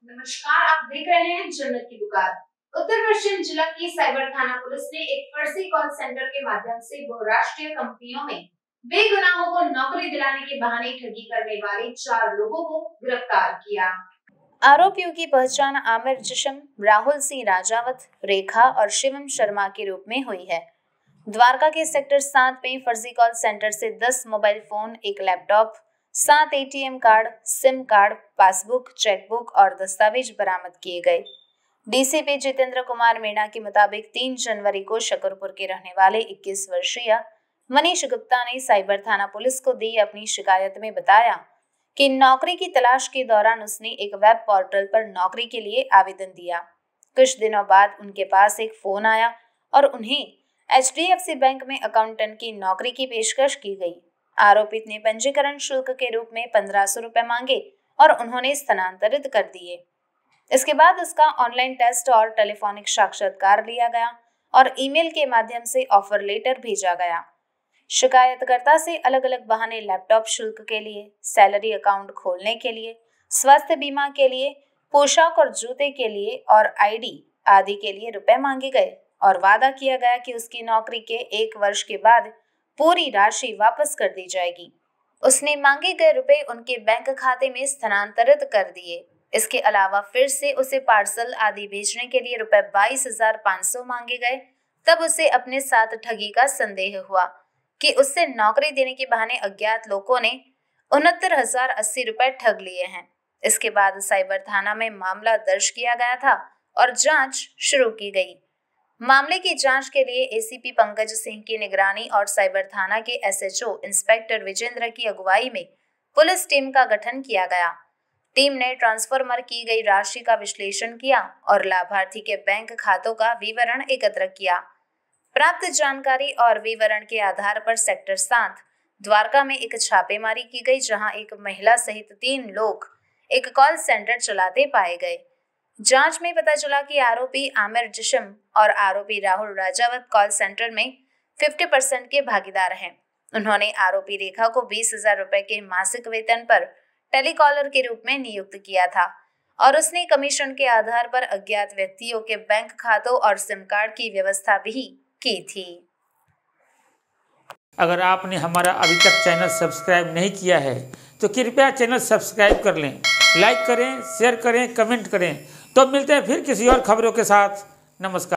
नमस्कार, आप देख रहे हैं जन्नत की दुकान। उत्तर पश्चिम जिला की साइबर थाना पुलिस ने एक फर्जी कॉल सेंटर के माध्यम से बहुराष्ट्रीय कंपनियों में बेगुनाहों को नौकरी दिलाने के बहाने ठगी करने वाले 4 लोगों को गिरफ्तार किया। आरोपियों की पहचान आमिर जिस्म, राहुल सिंह राजावत, रेखा और शिवम शर्मा के रूप में हुई है। द्वारका के सेक्टर 7 में फर्जी कॉल सेंटर से 10 मोबाइल फोन, एक laptop, 7 ATM card, SIM card, passbook, chequebook और दस्तावेज बरामद किए गए। डीसीपी जितेंद्र कुमार मीणा के मुताबिक 3 जनवरी को शकरपुर के रहने वाले 21 वर्षीय मनीष गुप्ता ने साइबर थाना पुलिस को दी अपनी शिकायत में बताया कि नौकरी की तलाश के दौरान उसने एक वेब पोर्टल पर नौकरी के लिए आवेदन दिया। कुछ दिनों बाद उनके पास एक फोन आया और उन्हें HDFC बैंक में अकाउंटेंट की नौकरी की पेशकश की गई। आरोपित ने पंजीकरण शुल्क के रूप में 1500 रुपए मांगे और उन्होंने स्थानांतरित कर दिए। इसके बाद उसका ऑनलाइन टेस्ट और टेलीफोनिक साक्षात्कार लिया गया और ईमेल के माध्यम से ऑफर लेटर भेजा गया। शिकायतकर्ता से अलग अलग बहाने लैपटॉप शुल्क के लिए, सैलरी अकाउंट खोलने के लिए, स्वास्थ्य बीमा के लिए, पोशाक और जूते के लिए और ID आदि के लिए रुपए मांगे गए और वादा किया गया कि उसकी नौकरी के 1 वर्ष के बाद पूरी राशि वापस कर दी जाएगी। उसने मांगे गए रुपए उनके बैंक खाते में स्थानांतरित कर दिए। इसके अलावा फिर से उसे पार्सल आदि बेचने के लिए रुपए 22,500 मांगे गए। तब उसे अपने साथ ठगी का संदेह हुआ कि उससे नौकरी देने के बहाने अज्ञात लोगों ने 69,080 रुपए ठग लिए हैं। इसके बाद साइबर थाना में मामला दर्ज किया गया था और जांच शुरू की गई। मामले की जांच के लिए ACP पंकज सिंह की निगरानी और साइबर थाना के SHO इंस्पेक्टर विजेंद्र की अगुवाई में पुलिस टीम का गठन किया गया। टीम ने ट्रांसफर की गई राशि का विश्लेषण किया और लाभार्थी के बैंक खातों का विवरण एकत्र किया। प्राप्त जानकारी और विवरण के आधार पर सेक्टर 7 द्वारका में एक छापेमारी की गई, जहां एक महिला सहित 3 लोग एक कॉल सेंटर चलाते पाए गए। जांच में पता चला कि आरोपी आमिर जिस्म और आरोपी राहुल राजावत कॉल सेंटर में 50% के भागीदार हैं। उन्होंने आरोपी रेखा को 20,000 रुपए के मासिक वेतन पर टेलीकॉलर के रूप में नियुक्त किया था और उसने कमीशन के आधार पर अज्ञात व्यक्तियों के बैंक खातों और सिम कार्ड की व्यवस्था भी की थी। अगर आपने हमारा अभी तक चैनल सब्सक्राइब नहीं किया है तो कृपया चैनल सब्सक्राइब कर लें, लाइक करें, शेयर करें, कमेंट करें। तो मिलते हैं फिर किसी और खबरों के साथ। नमस्कार।